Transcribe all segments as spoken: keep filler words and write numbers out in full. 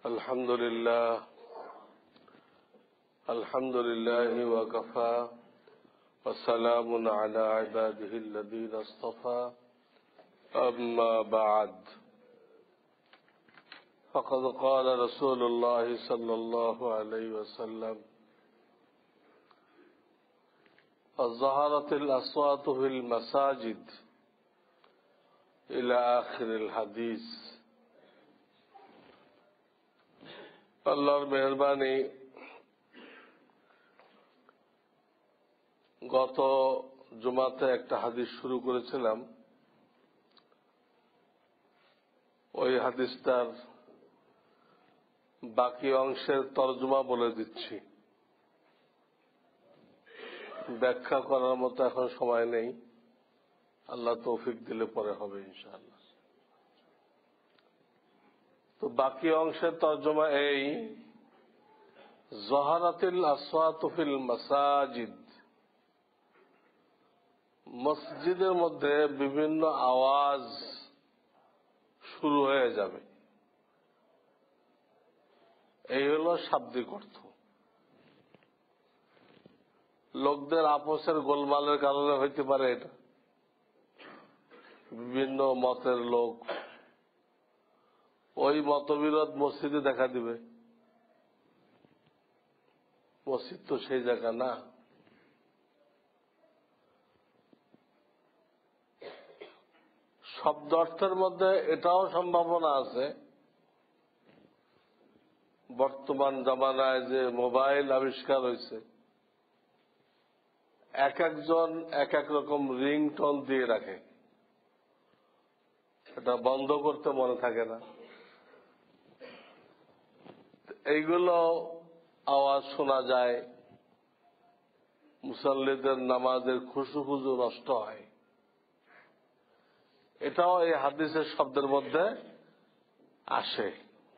الحمد لله الحمد لله وكفى وسلام على عباده الذين اصطفى أما بعد فقد قال رسول الله صلى الله عليه وسلم ظهرت الأصوات في المساجد إلى آخر الحديث। আল্লাহর মেহেরবানি, গত জুমাতে একটা হাদিস শুরু করেছিলাম। ওই হাদিসটার বাকি অংশের তরজমা বলে দিচ্ছি। ব্যাখ্যা করার মতো এখন সময় নেই, আল্লাহ তৌফিক দিলে পরে হবে ইনশাআল্লাহ। তো বাকি অংশের তরজমা এই, জহারাতিল আসওয়াতু ফিল মাসাজিদ, মসজিদের মধ্যে বিভিন্ন আওয়াজ শুরু হয়ে যাবে। এই হলো শাব্দিক অর্থ। লোকদের আপসের গোলমালের কারণে হইতে পারে এটা। বিভিন্ন মতের লোক, ওই মতবিরোধ মসজিদে দেখা দিবে। মসজিদ তো সেই জায়গা না। শব্দ অর্থের মধ্যে এটাও সম্ভাবনা আছে, বর্তমান জামানায় যে মোবাইল আবিষ্কার হয়েছে, এক একজন এক এক রকম রিংটোন দিয়ে রাখে, এটা বন্ধ করতে মনে থাকে না। এইগুলো আওয়াজ শোনা যায়, মুসল্লিদের নামাজের খুশু খুশু নষ্ট হয়। এটাও এই হাদিসের শব্দের মধ্যে আসে।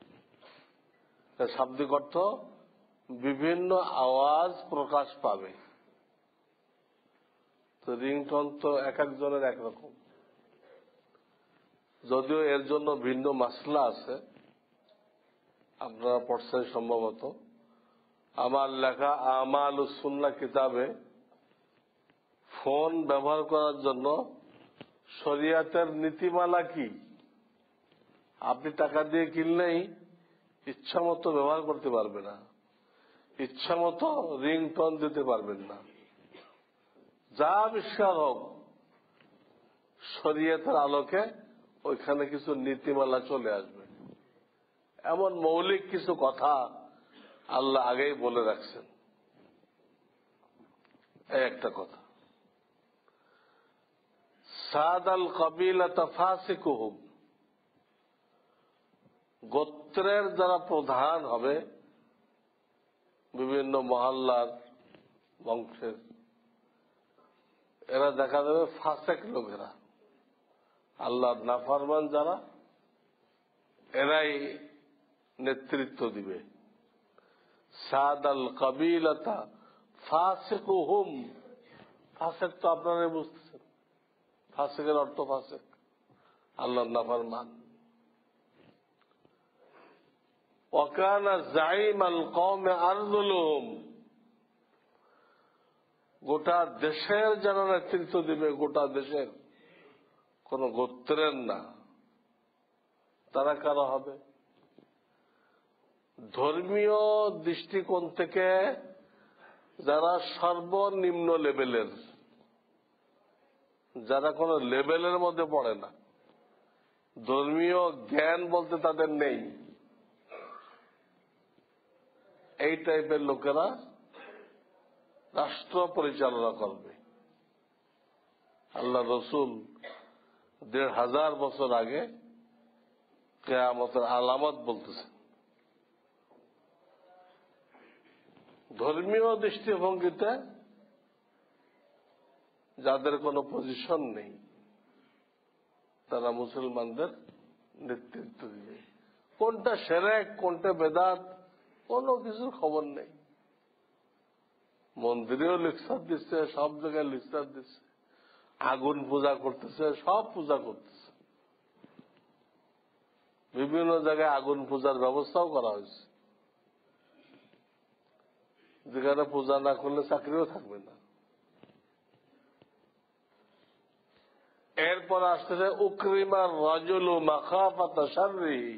শাব্দিক অর্থ বিভিন্ন আওয়াজ প্রকাশ পাবে। তো রিংটোন তো এক একজনের একরকম, যদিও এর জন্য ভিন্ন মাসলা আছে, আপনারা পড়ছেন সম্ভবত। আমার লেখা আমাল সুন্নাহ কিতাবে ফোন ব্যবহার করার জন্য শরিয়াতের নীতিমালা কি, আপনি টাকা দিয়ে কিনলেই ইচ্ছা মতো ব্যবহার করতে পারবে না, ইচ্ছা মতো রিংটোন দিতে পারবেন না। যা আবিষ্কার হোক, শরিয়াতের আলোকে ওইখানে কিছু নীতিমালা চলে আসবে। এমন মৌলিক কিছু কথা আল্লাহ আগেই বলে রাখছেন। এই একটা কথা, সাদাল কবিলাতা ফাসিকুহুম, গোত্রের যারা প্রধান হবে, বিভিন্ন মহল্লার বংশের, এরা দেখা যাবে ফাসেক লোকেরা, আল্লাহর নাফরমান যারা, এরাই নেতৃত্ব দিবে। সাদাল কবিলাতা ফাসিকুহুম, ফাসেক তো আপনারাই বুঝতেছেন, ফাসেকের অর্থ ফাসেক, আল্লাহর নাফরমান। ওয়াকানা জাইমাল কওমে আরযুলুহুম, গোটা দেশের যারা নেতৃত্ব দিবে, গোটা দেশের, কোন গোত্রের না। তারা কারা হবে? ধর্মীয় দৃষ্টিকোণ থেকে যারা সর্বনিম্ন লেভেলের, যারা কোন লেভেলের মধ্যে পড়ে না, ধর্মীয় জ্ঞান বলতে তাদের নেই, এই টাইপের লোকেরা রাষ্ট্র পরিচালনা করবে। আল্লাহ রসুল দেড় হাজার বছর আগে কিয়ামতের আলামত বলতেছেন। ধর্মীয় দৃষ্টিভঙ্গিতে যাদের কোনো পজিশন নেই, তারা মুসলমানদের নেতৃত্ব দিবে। কোনটা শিরক, কোনটা বেদাত, কোনো কিছুর খবর নেই। মন্দিরেও লিখসার দিচ্ছে, সব জায়গায় লিখসার দিচ্ছে, আগুন পূজা করতেছে, সব পূজা করতেছে। বিভিন্ন জায়গায় আগুন পূজার ব্যবস্থাও করা হয়েছে, যেখানে পূজা না করলে চাকরিও থাকবে না। এরপর আসতেছে উকরিমার রাজুলু মাখাফাতা শাররিহি,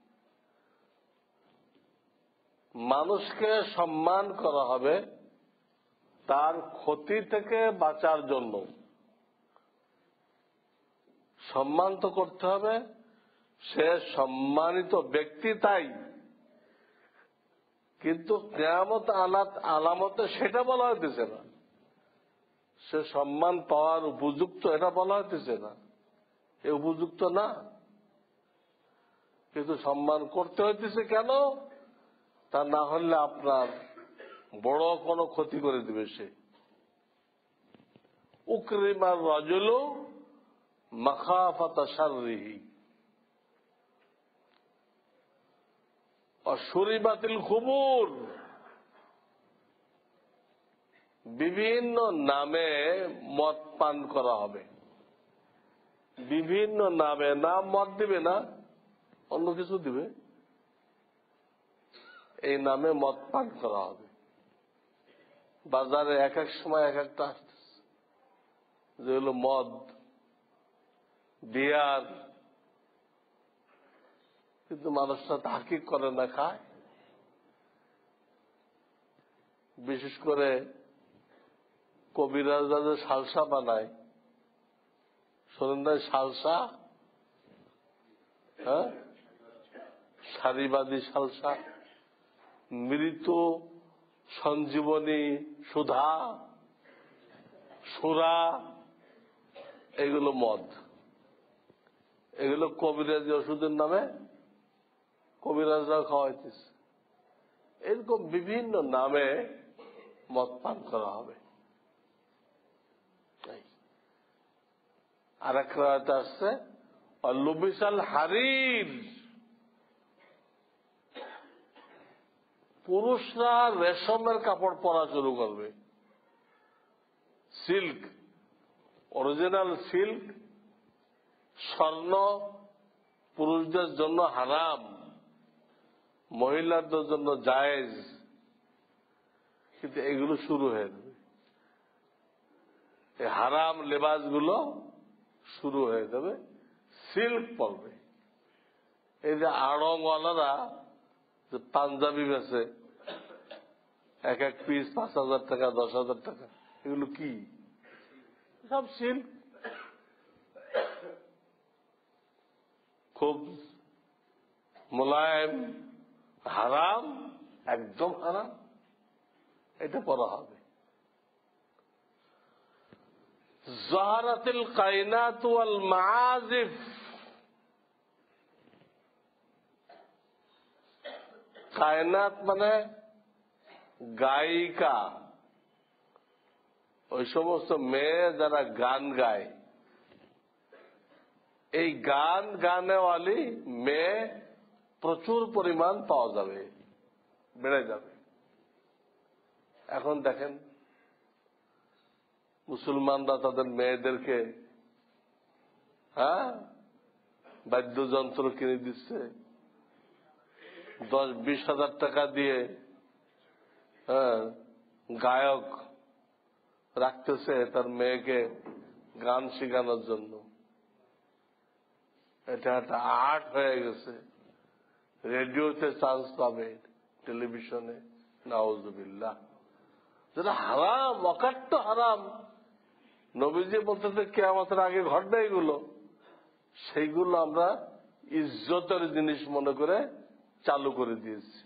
মানুষকে সম্মান করা হবে তার ক্ষতি থেকে বাঁচার জন্য। সম্মান তো করতে হবে, সে সম্মানিত ব্যক্তি তাই, কিন্তু কিয়ামত আলাত আলামতে সেটা বলা হইতেছে না। সে সম্মান পাওয়ার উপযুক্ত এটা বলা হইতেছে না, এ উপযুক্ত না, কিন্তু সম্মান করতে হইতেছে কেন? তা না হলে আপনার বড় কোনো ক্ষতি করে দিবে সে। উকরিমার রাজুলু মাখাফাতা শাররিহি অশুরিবাতিল খুমুর, বিভিন্ন নামে মদ পান করা হবে। বিভিন্ন নামে, নাম মদ দিবে না, অন্য কিছু দিবে, এই নামে মদ পান করা হবে। বাজারে এক এক সময় এক একটা আসতেছে, যে হলো মদ, বিয়ার, কিন্তু মানুষরা তাহকিক করে না, খায়। বিশেষ করে কবিরাজরা যে সালসা বানায়, শোনেন না সালসা? হ্যাঁ, সারিবাদী সালসা, মৃত সঞ্জীবনী সুধা, সুরা, এগুলো মদ, এগুলো কবিরাজি ওষুধের নামে কবিরাজরাও খাওয়াইতেছে। এরকম বিভিন্ন নামে মদ পান করা হবে। আর এক রাতে আসছে লুবিসাল হারির, পুরুষরা রেশমের কাপড় পরা শুরু করবে। সিল্ক, অরিজিনাল সিল্ক, স্বর্ণ পুরুষদের জন্য হারাম, মহিলাদের জন্য জায়েজ, কিন্তু এগুলো শুরু হয়ে যাবে। এই হারাম লেবাসগুলো শুরু হয়ে যাবে, সিল্ক পরবে। এই যে আড়ংওয়ালারা যে পাঞ্জাবি বেছে এক এক পিস পাঁচ হাজার টাকা, দশ হাজার টাকা, এগুলো কি? সব সিল্ক, খুব মোলায়েম, হারাম, একদম হারাম, এটা পরা হবে। জাহারাতিল কায়নাত ওয়াল মাআজিফ, কায়নাত মানে গায়িকা, ওই সমস্ত মেয়ে যারা গান গায়, এই গান গানেওয়ালি মেয়ে প্রচুর পরিমাণ পাওয়া যাবে, বেড়ে যাবে। এখন দেখেন মুসলমানরা তাদের মেয়েদেরকে হ্যাঁ বাদ্যযন্ত্র কিনে দিচ্ছে, দশ বিশ হাজার টাকা দিয়ে হ্যাঁ গায়ক রাখতেছে তার মেয়েকে গান শেখানোর জন্য। এটা একটা আর্ট হয়ে গেছে। রেডিওতে চান্স পাবে, টেলিভিশনে, নাউজুবিল্লাহ, যেটা হারাম, অকাট্য হারাম। নবীজি বলতেছে কিয়ামতের আগে ঘটবে এগুলো, সেইগুলো আমরা ইজ্জতের জিনিস মনে করে চালু করে দিয়েছি।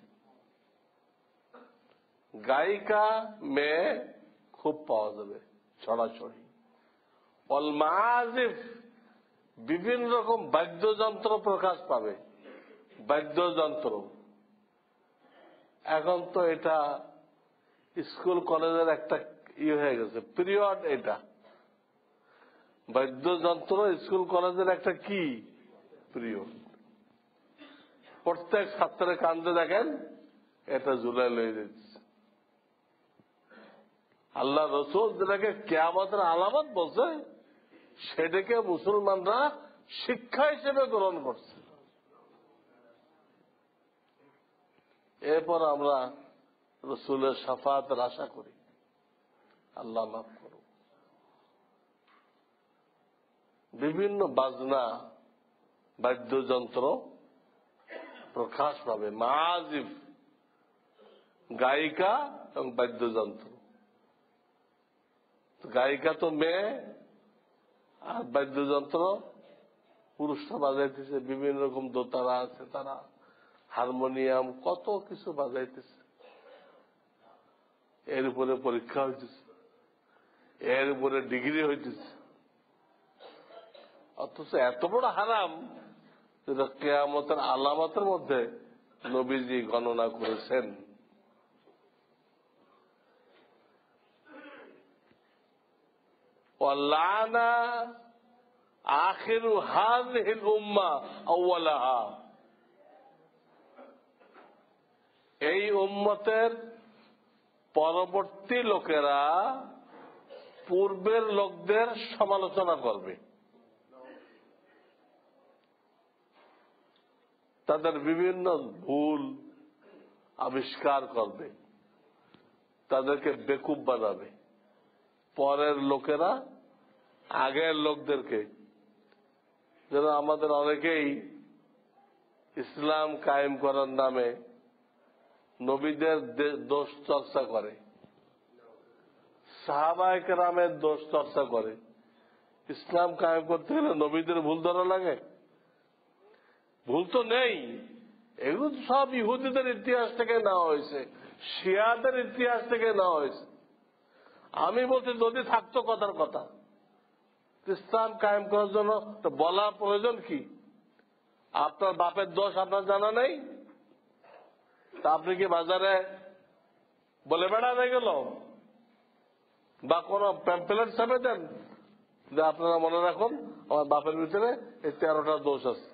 গায়িকা মেয়ে খুব পাওয়া যাবে ছড়াছড়ি। অল মাআজিফ, বিভিন্ন রকম বাদ্যযন্ত্র প্রকাশ পাবে, বাদ্যযন্ত্র। এখন তো এটা স্কুল কলেজের একটা ইয়ে হয়ে গেছে, পিরিয়ড। এটা বাদ্যযন্ত্র স্কুল কলেজের একটা কি পিরিয়ড। প্রত্যেক ছাত্রের কান্দে দেখেন এটা জুলাই লয়ে যাচ্ছে। আল্লাহ রসুল যেটাকে কিয়ামতের আলামত বলছে, সেটাকে মুসলমানরা শিক্ষা হিসেবে গ্রহণ করছে। এরপর আমরা রসুলের শাফাতের আশা করি। আল্লাহ মাফ করুন। বিভিন্ন বাজনা বাদ্যযন্ত্র প্রকাশ পাবে, মাজিফ, গায়িকা এবং বাদ্যযন্ত্র। গায়িকা তো মেয়ে, আর বাদ্যযন্ত্র পুরুষরা বাজাইতেছে, বিভিন্ন রকম দোতারা আছে, তারা হারমোনিয়াম, কত কিছু বাজাইতেছে। এর উপরে পরীক্ষা হইতেছে, এর উপরে ডিগ্রি হইতেছে, অথচ এত বড় হারাম যেটা কিয়ামতের আলামতের মধ্যে নবীজি গণনা করেছেন। ওয়ালানা আখিরু হাযিহিল উম্মাহ আউওয়ালাহা, এই উম্মতের পরবর্তী লোকেরা পূর্বের লোকদের সমালোচনা করবে, তাদের বিভিন্ন ভুল আবিষ্কার করবে, তাদেরকে বেকুব বানাবে। পরের লোকেরা আগের লোকদেরকে, যেন আমাদের অনেকেই ইসলাম কায়েম করার নামে নবীদের দোষ চর্চা করে, সাহাবায়ে কেরামের দোষ চর্চা করে। ইসলাম কায়েম করতে গেলে নবীদের ভুল ধরা লাগে? ভুল তো নেই, এগুলো সব ইহুদিদের ইতিহাস থেকে নেওয়া হয়েছে, শিয়াদের ইতিহাস থেকে নেওয়া হয়েছে। আমি বলছি যদি থাকতো কথার কথা, ইসলাম কায়েম করার জন্য বলার প্রয়োজন কি? আপনার বাপের দোষ আপনার জানা নেই? তা আপনি কি বাজারে বলে বেড়াতে গেল বা কোন প্যাম্পলেট ছাপে দেন যে আপনারা মনে রাখুন আমার বাপের ভিতরে এই তেরোটা দোষ আছে?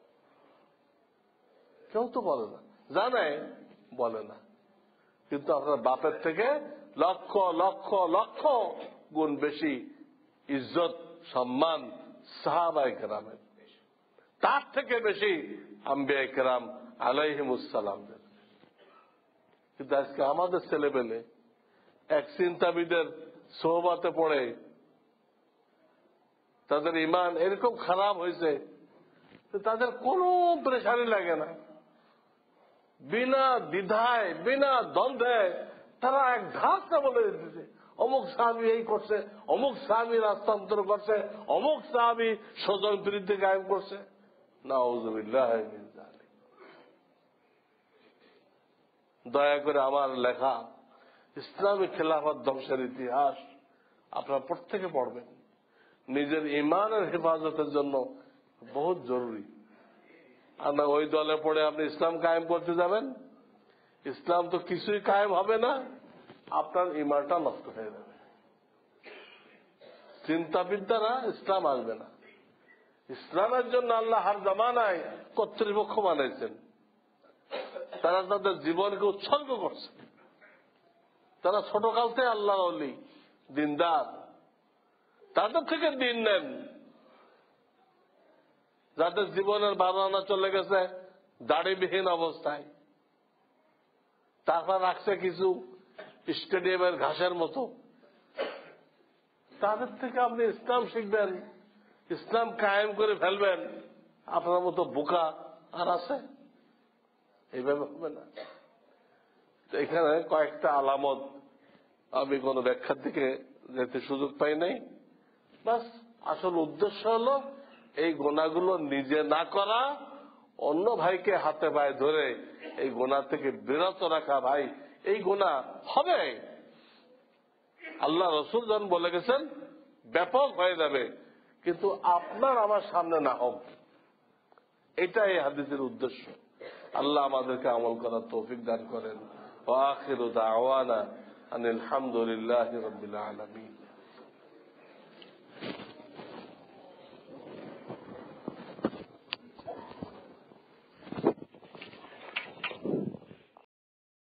কেউ তো বলে না, জানে বলে না, কিন্তু আপনার বাপের থেকে লক্ষ লক্ষ লক্ষ গুণ বেশি ইজ্জত সম্মান সাহাবায়ে কেরামের, তার থেকে বেশি আম্বিয়া কেরাম আলাইহিমুসসালামদের। কিন্তু আজকে আমাদের ছেলেবেলে এক চিন্তাবিদের সোহবতে পড়ে তাদের ইমান এরকম খারাপ হয়েছে, তাদের কোনো প্রেশানি লাগে না, বিনা দ্বিধায় বিনা দ্বন্দ্বে তারা এক ধাক্কা বলে দিতেছে অমুক সাহাবী এই করছে, অমুক সাহাবী রাস্তান্তর করছে, অমুক সাহাবী স্বজন প্রীতি কায়েম করছে। নাউযুবিল্লাহ মিন যালিক। দয়া করে আমার লেখা ইসলামী খেলাফত ধ্বংসের ইতিহাস আপনারা প্রত্যেকে পড়বেন, নিজের ইমানের হেফাজতের জন্য বহুত জরুরি। আর না ওই দলে পড়ে আপনি ইসলাম কায়েম করতে যাবেন, ইসলাম তো কিছুই কায়েম হবে না, আপনার ইমানটা নষ্ট হয়ে যাবে। চিন্তাবিদ দ্বারা ইসলাম আসবে না। ইসলামের জন্য আল্লাহ হার জামানায় কর্তৃপক্ষ বানাইছেন, তারা তাদের জীবনকে উৎসর্গ করছে, তারা ছোটকাল থেকে আল্লাহর ওলি দিনদার, তাদের থেকে দিন নেন। যাদের জীবনের বারো আনা চলে গেছে দাড়িবিহীন অবস্থায়, তারপর রাখছে কিছু স্টেডিয়ামের ঘাসের মতো, তাদের থেকে আপনি ইসলাম শিখবেন, ইসলাম কায়েম করে ফেলবেন, আপনার মতো বোকা আর আছে? এইভাবে হবে না। এখানে কয়েকটা আলামত আমি কোন ব্যাখ্যার দিকে যেতে সুযোগ পাই নাই, বাস আসল উদ্দেশ্য হলো এই গুনাহগুলো নিজে না করা, অন্য ভাইকে হাতে পায়ে ধরে এই গুনাহ থেকে বিরত রাখা। ভাই এই গুনাহ হবে, আল্লাহ রসুল যখন বলে গেছেন ব্যাপক হয়ে যাবে, কিন্তু আপনার আমার সামনে না হোক, এটা এই হাদিসের উদ্দেশ্য। আল্লাহ আমাদেরকে আমল করার তৌফিক দান করেন। ওয়া আখিরু দাওয়ানা আনিল হামদুলিল্লাহি রাব্বিল আলামিন।